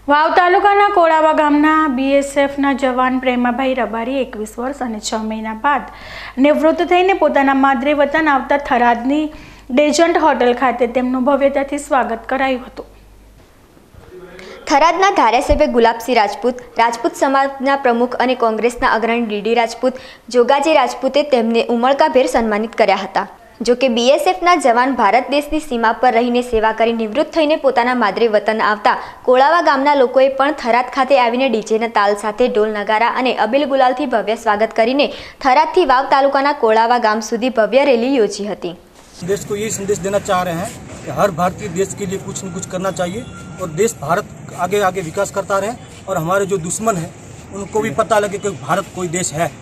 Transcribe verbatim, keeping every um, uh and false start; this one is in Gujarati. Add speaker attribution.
Speaker 1: વાવ તાલુકાના કોળાવા ગામના બીએસએફના જવાન પ્રેમાભાઈ રબારી એકવીસ વર્ષ અને છ મહિના બાદ નિવૃત્ત થઈને પોતાના માદરે વતન આવતા થરાદની ડેજન્ટ હોટલ ખાતે તેમનું ભવ્યતાથી સ્વાગત કરાયું હતું।
Speaker 2: થરાદના ધારાસભ્ય ગુલાબસિંહ રાજપૂત, રાજપૂત સમાજના પ્રમુખ અને કોંગ્રેસના અગ્રણી ડીડી રાજપૂત, જોગાજી રાજપૂતે તેમને ઉમળકાભેર સન્માનિત કર્યા હતા। જો કે બીએસએફના જવાન ભારત દેશની સીમા પર રહીને સેવા કરી નિવૃત્ત થઈને પોતાના માદરે વતન આવતા કોળાવા ગામના લોકોએ પણ થરાદ ખાતે આવીને ડીજેના તાલ સાથે ઢોલ નગારા અને અબીલ ગુલાલથી ભવ્ય સ્વાગત કરીને થરાદથી વાવ તાલુકાના કોળાવા ગામ સુધી ભવ્ય રેલી યોજી હતી।
Speaker 3: देश को ये संदेश देना चाह रहे हैं कि हर भारतीय देश के लिए कुछ न कुछ करना चाहिए और देश भारत आगे आगे विकास करता रहे और हमारे जो दुश्मन हैं उनको भी पता लगे कि भारत कोई देश है।